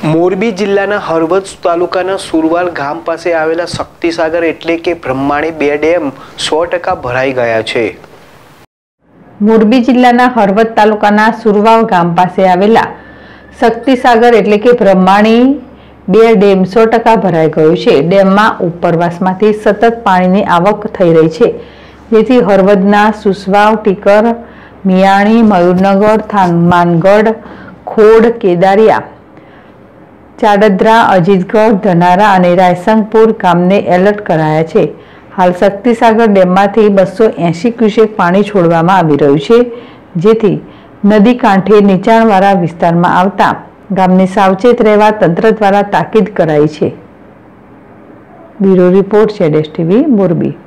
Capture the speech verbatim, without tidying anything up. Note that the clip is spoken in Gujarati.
મોરબી જિલ્લાના હળવદ તાલુકાના સુરવાલ ગામ પાસે આવેલા શક્તિસાગર એટલે કે બ્રહ્માણી બે ડેમ સો ટકા ભરાઈ ગયા છે। મોરબી જિલ્લાના હળવદ તાલુકાના સુરવાલ ગામ પાસે આવેલા શક્તિસાગર એટલે કે બ્રહ્માણી બે ડેમ સો ટકા ભરાઈ ગયો છે। ડેમમાં ઉપરવાસમાંથી સતત પાણીની આવક થઈ રહી છે, જેથી હળવદના સુસવાવ, ટીકર, મિયાણી, મયુરનગર, થાનમાનગઢ, ખોડ, કેદારિયા, ચાડદ્રા, અજીતગઢ, ધનારા અને રાયસંગપુર ગામને એલર્ટ કરાયા છે। હાલ શક્તિસાગર ડેમમાંથી બસો એંશી ક્યુસેક પાણી છોડવામાં આવી રહ્યું છે, જેથી નદી કાંઠે નીચાણવાળા વિસ્તારમાં આવતા ગામને સાવચેત રહેવા તંત્ર દ્વારા તાકીદ કરાઈ છે। Bureau report, Z S TV, Morbi.